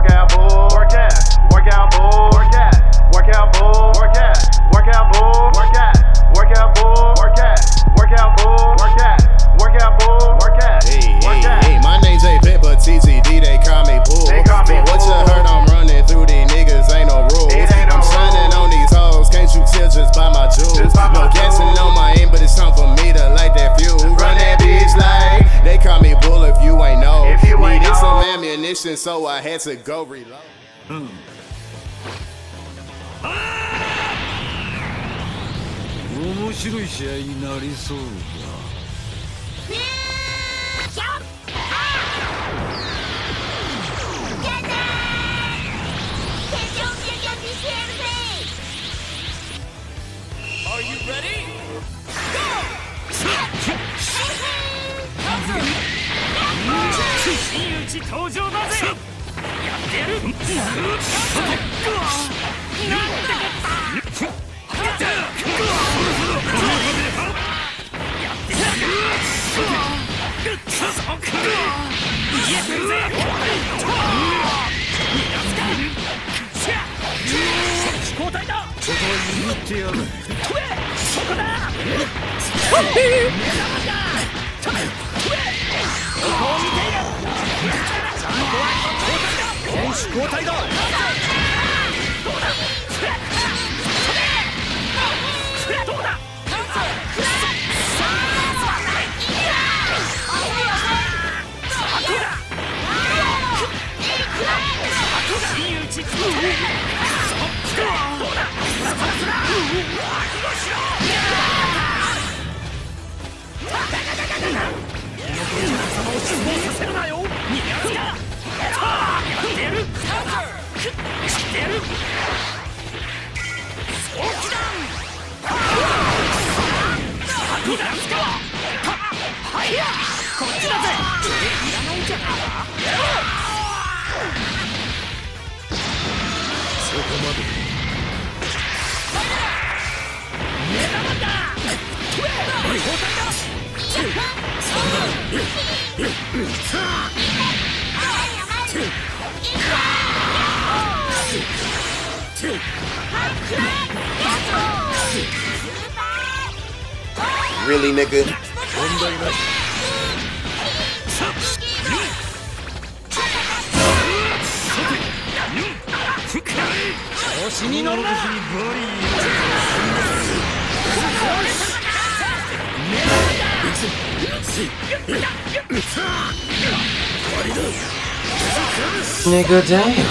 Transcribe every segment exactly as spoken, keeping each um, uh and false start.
Work out, bull. Work out. Work out, bull. Work out. Work out, bull. Work out. Work out, bull. Work out. Work out, bull. Work out. Work out, bull. Work out. Work out, bull. Work out. Hey, hey, hey, my name's A Pepper T T D, they call me Bull. They call me But what you heard, I'm running through these niggas, ain't no rules. It ain't no I'm shining on these hoes, can't you tell just by my jewels? Just by my No gassing jewels. on my end, but it's time for me to light that fuel. Run that bitch like they call me Bull if you ain't know. If you ain't Needed know. some ammunition, so I had to go reload. Hmm. 面白い試合になりそうだ。 Are you ready? Really, nigga? Nigga, damn.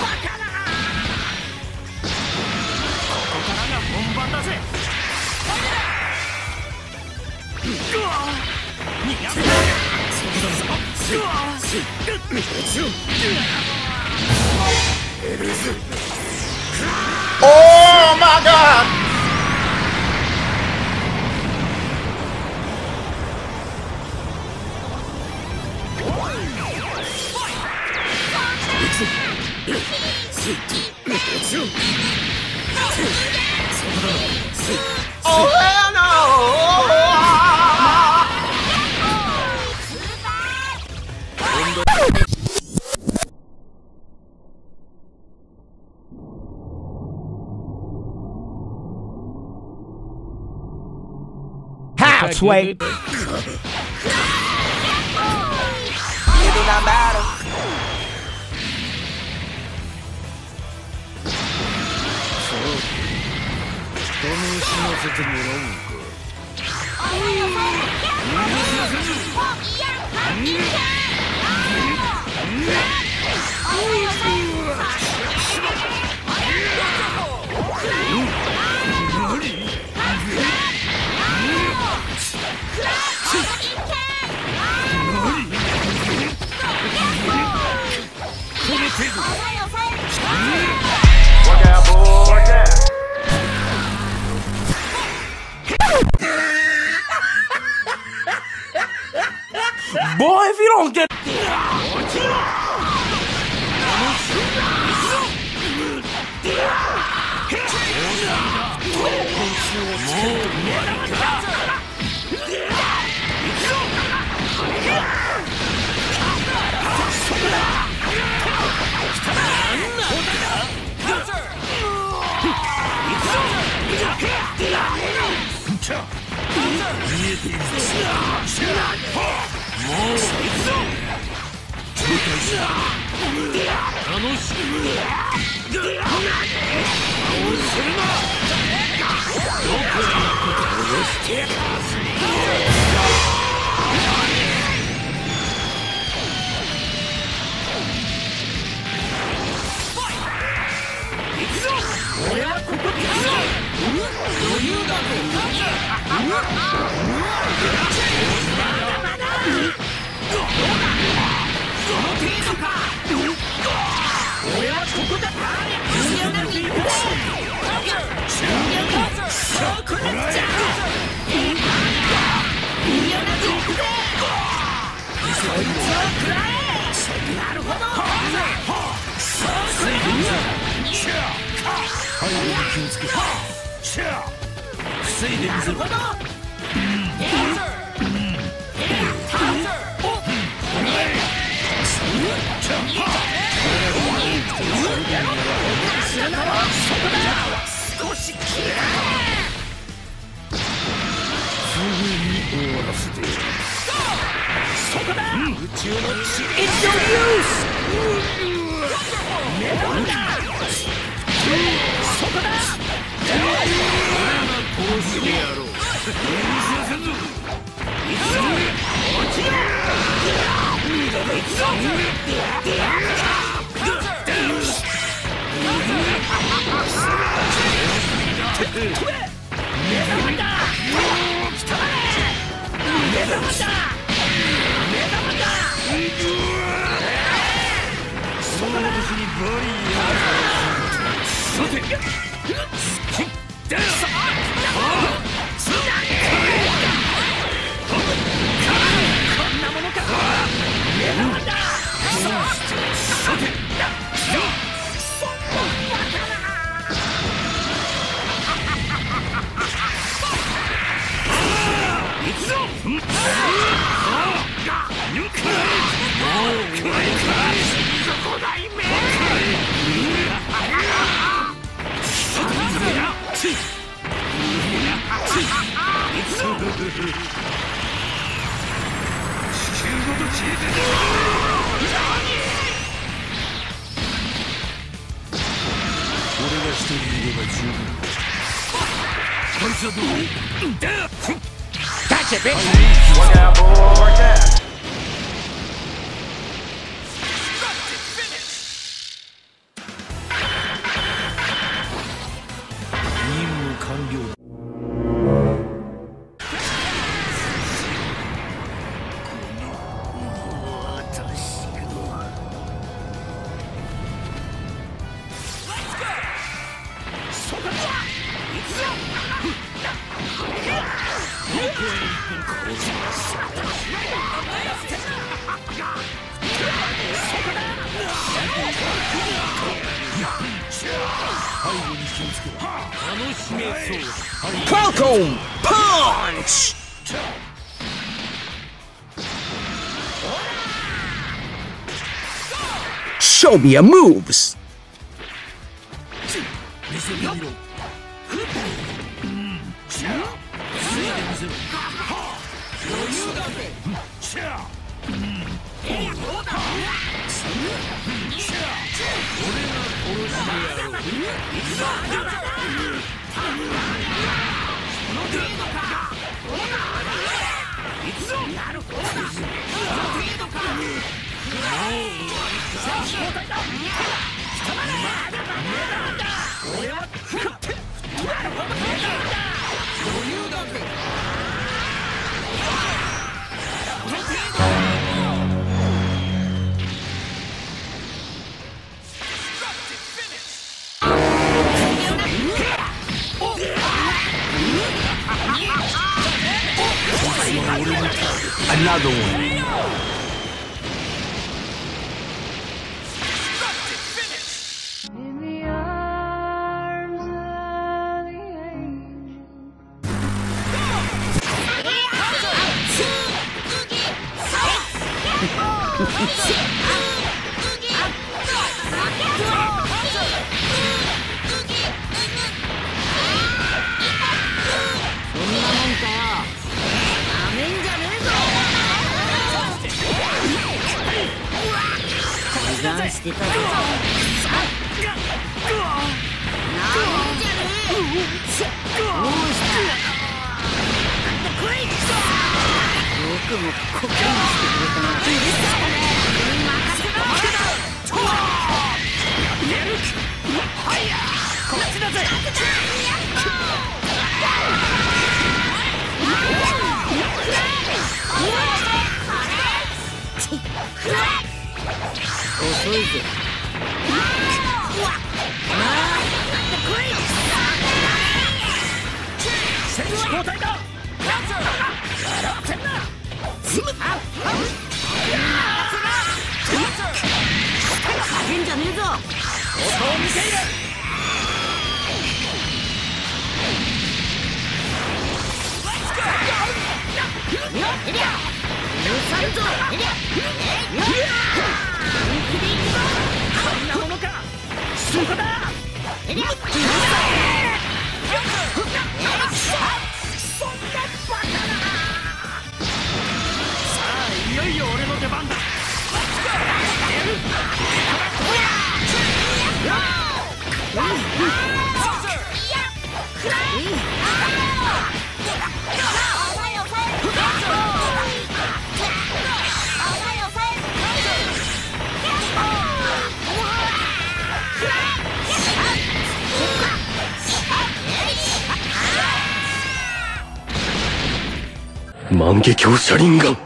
Oh my god! Oh hell no! How, Sway? It do not matter. Work out, bull. Work out. Boy, if you don't get... Gotcha, bitch! Work out, boy, work out. Falcon Punch! Show me your moves! Another one. In the arms of the angel. してたぞ。よくもここにしてくれたな。任せろ。こっちだぜ。遅いぜ。選手交代だ。変じゃねえぞ。音を見ている。こんなものか。そこだ。そんなバカな。さあいよいよ俺の出番だ。 万華鏡車輪ガン。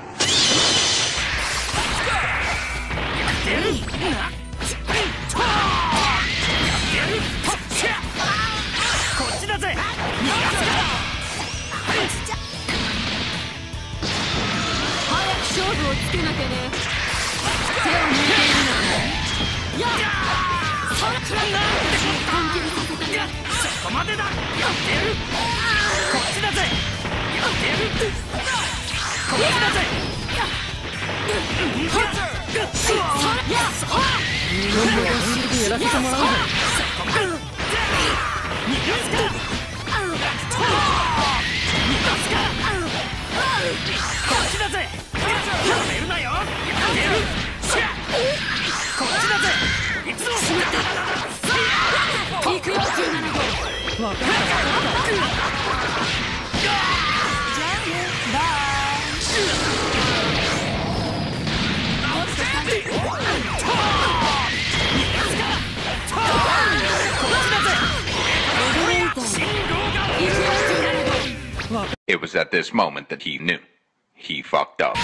It was at this moment that he knew. He fucked up.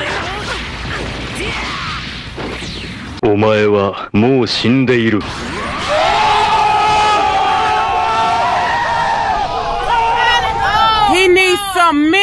お前はもう死んでいる。 He needs some meat.